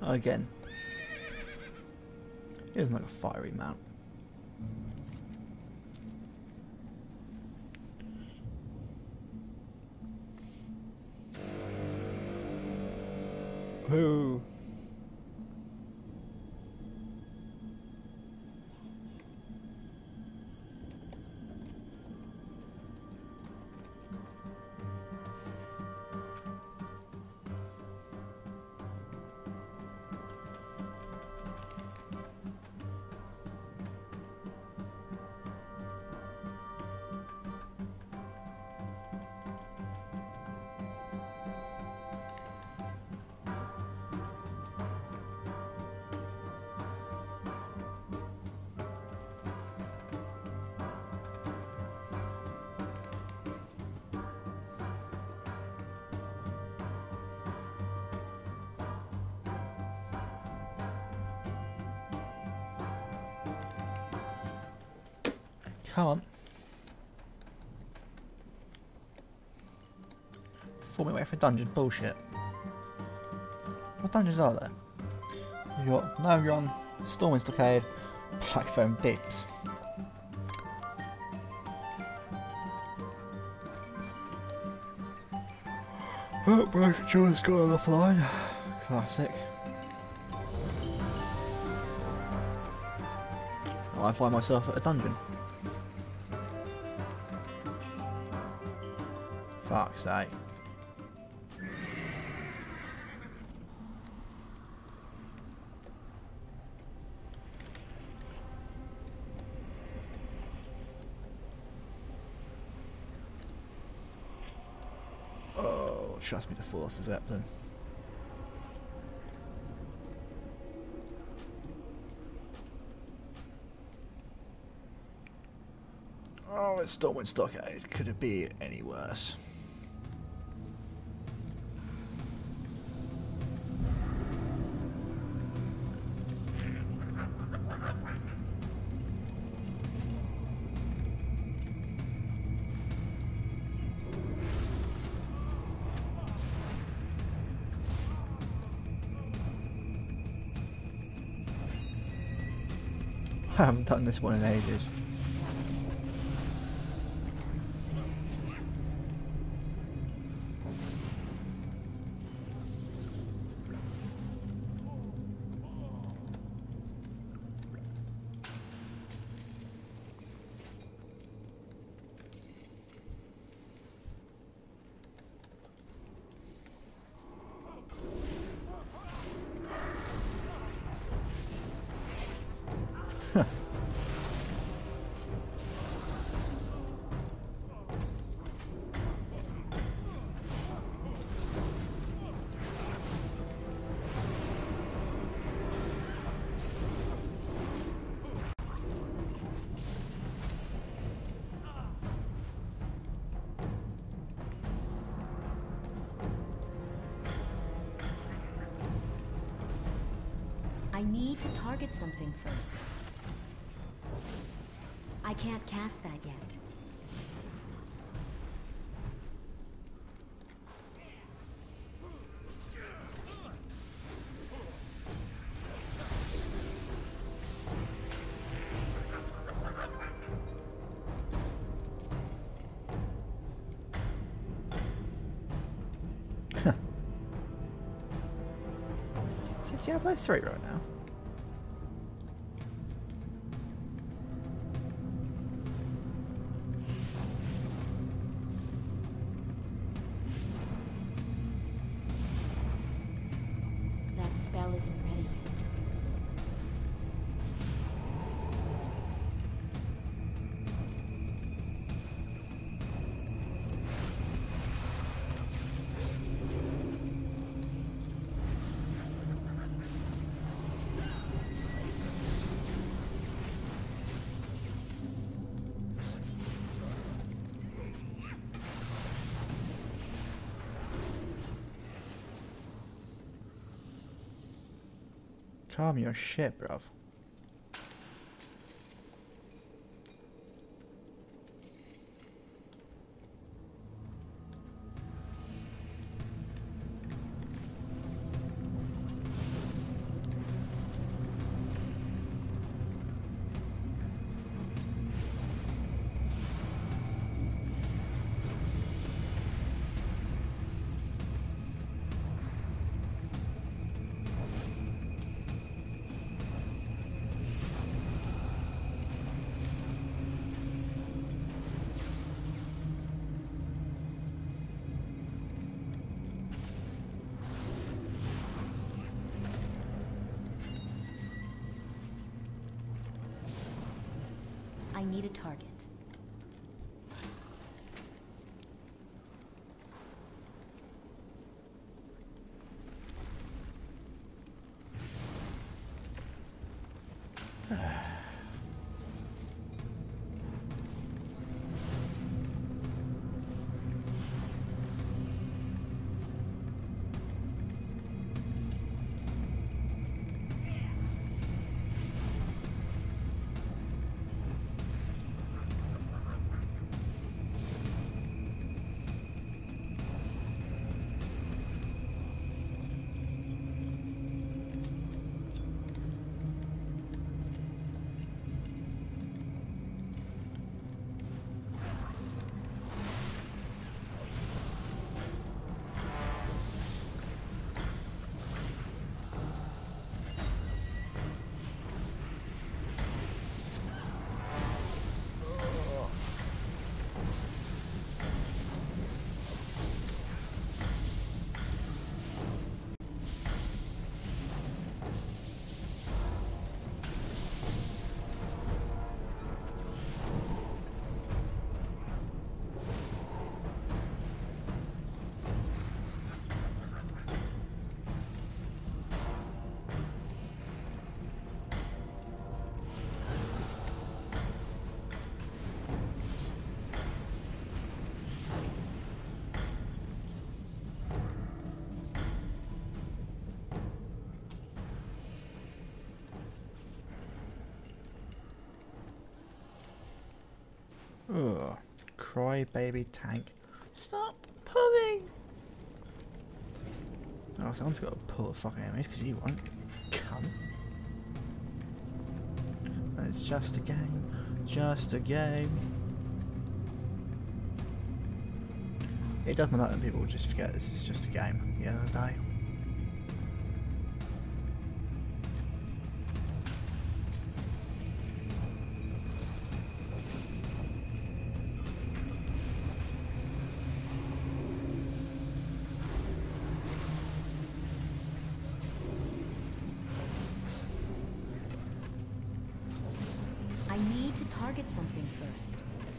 Again. It isn't like a fiery mount. Ooh. Come on. Before we wait for dungeon. Bullshit. What dungeons are there? You got Navigron, Stormwind Stockade, Blackfoam Deeps. Oh, Broken Jaw's got on the fly. Classic. Oh, I find myself at a dungeon. Fuck's sake. Oh, trust me to fall off the Zeppelin. Oh, it's Stormwind Stockade. Could it be any worse? I haven't done this one in ages. I need to target something first. I can't cast that yet. Is it Diablo 3 right now? That spell isn't ready yet. Calm your shit, bruv. I need a target. Ugh. Cry baby tank. Stop pulling! Oh, someone's got to pull the fucking enemies because you won't. Cunt. It's just a game. Just a game. It does matter when people just forget this is just a game at the end of the day. I need to target something first.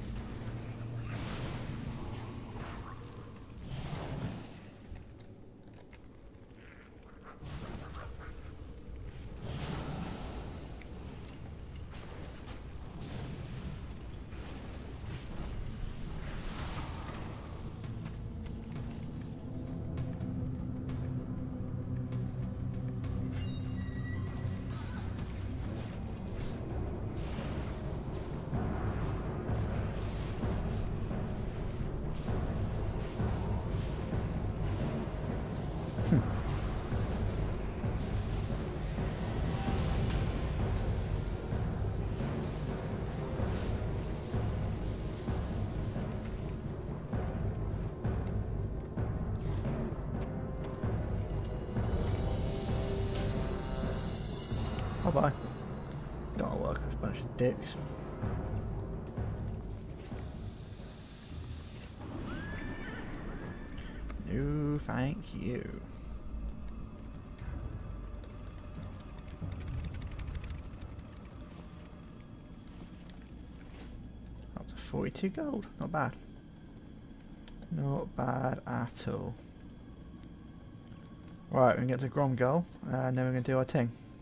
Bye bye. Don't work with a bunch of dicks. No, thank you. Up to 42 gold. Not bad. Not bad at all. Right, we're going to get to Gromgol, and then we're going to do our thing.